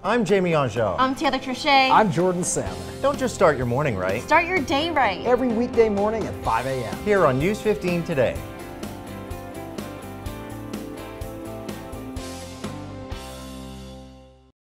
I'm Jamie Angeau. I'm Taylor Trichet. I'm Jordan Salmon. Don't just start your morning right. Start your day right. Every weekday morning at 5 a.m. Here on News 15 Today.